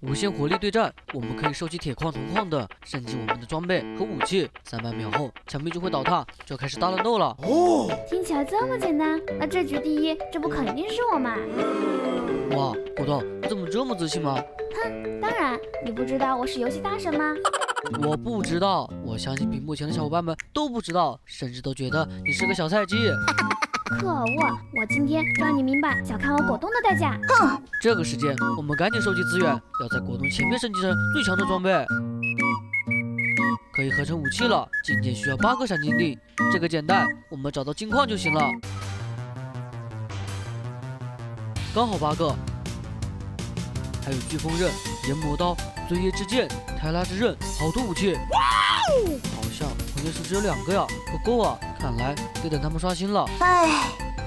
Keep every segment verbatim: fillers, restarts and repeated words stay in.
无限火力对战，我们可以收集铁矿、铜矿等，升级我们的装备和武器。三百秒后，墙壁就会倒塌，就要开始大乱斗了。 哦，听起来这么简单，那这局第一，这不肯定是我嘛？ 哇，果冻，你怎么这么自信吗？ 哼，当然，你不知道我是游戏大神吗？ 我不知道，我相信屏幕前的小伙伴们都不知道，甚至都觉得你是个小菜鸡。 可恶！我今天就让你明白小看我果冻的代价。哼！ 这个时间，我们赶紧收集资源，要在果冻前面升级成最强的装备。可以合成武器了，今天需要八个闪金锭，这个简单，我们找到金矿就行了。刚好八个。还有飓风刃、研磨刀、罪业之剑、泰拉之刃，好多武器。好像关键是只有两个呀，不够啊！看来得等他们刷新了。 唉，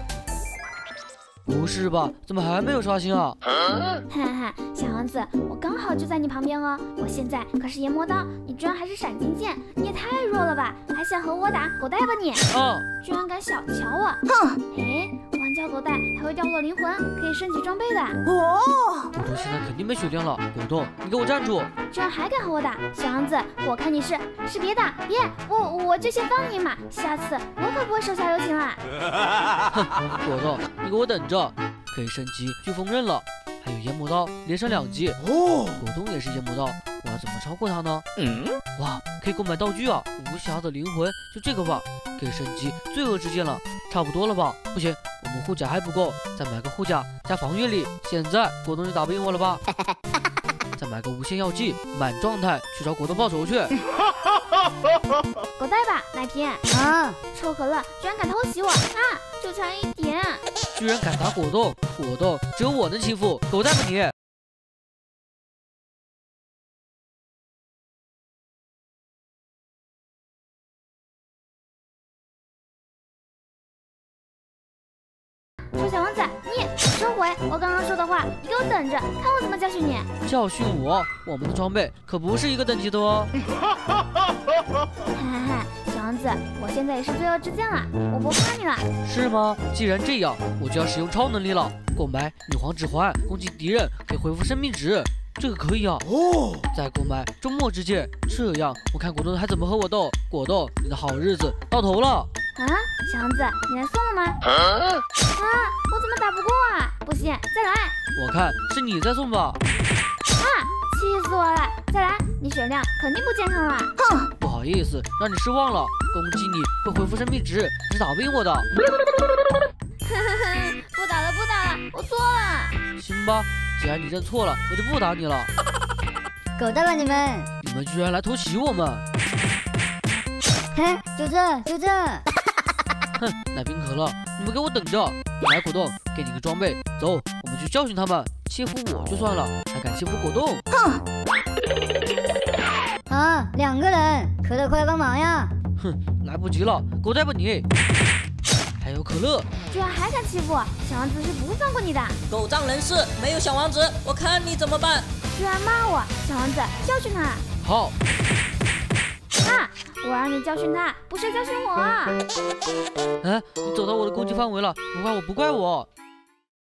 不是吧？怎么还没有刷新啊？ 哈哈，小王子，我刚好就在你旁边哦。我现在可是研磨刀，你居然还是闪金剑，你也太弱了吧！还想和我打？狗带吧你！ 啊！ 居然敢小瞧我！哼！哎，玩家狗带还会掉落灵魂，可以升级装备的。哦！ 果冻现在肯定没血量了，果冻，你给我站住！ 居然还敢和我打，小王子，我看你是是别打，别，我我就先放你一马，下次我可不会手下留情啦。 哼，果冻，你给我等着，可以升级飓风刃了，还有研磨刀连升两级。哦，果冻也是研磨刀，我要怎么超过他呢？嗯，哇，可以购买道具啊，无暇的灵魂，就这个吧，可以升级罪恶之剑了，差不多了吧？不行，我们护甲还不够，再买个护甲加防御力，现在果冻就打不赢我了吧？再买个无限药剂，满状态去找果冻报仇去。 狗带吧，奶瓶啊！臭可乐居然敢偷袭我啊！就差一点， 居然敢打果冻，果冻只有我能欺负，狗带吧你！ 臭小王子，你收回我刚刚说的话，你给我等着，看我怎么教训你！ 教训我？我们的装备可不是一个等级的哦。 哈哈哈，小王子，我现在也是罪恶之剑了，我不怕你了。 是吗？既然这样，我就要使用超能力了。购买女皇指环，攻击敌人可以恢复生命值，这个可以啊。哦。再购买周末之剑，这样我看果冻还怎么和我斗。果冻，你的好日子到头了。 啊，小王子，你来送了吗？啊，我怎么打不过啊？不行，再来。 我看是你在送吧。 啊，气死我了！再来，你血量肯定不健康了。哼， 不好意思，让你失望了。攻击你会恢复生命值，你是打不赢我的。 不打了，不打了，我错了。 行吧，既然你认错了，我就不打你了。 狗带吧你们！ 你们居然来偷袭我们！ 哼，就这就这。 哼，奶瓶可乐，你们给我等着！来，果冻，给你个装备，走，我们去教训他们。欺负我就算了，还敢欺负果冻！ 哼！ 啊，两个人，可乐，快来帮忙呀！ 哼，来不及了，狗带吧你！还有可乐， 居然还敢欺负我，小王子是不会放过你的！ 狗仗人势，没有小王子，我看你怎么办！ 居然骂我，小王子教训他！ 好！ 啊！我让你教训他，不是教训我！ 哎，你走到我的攻击范围了，不怪我，不怪我。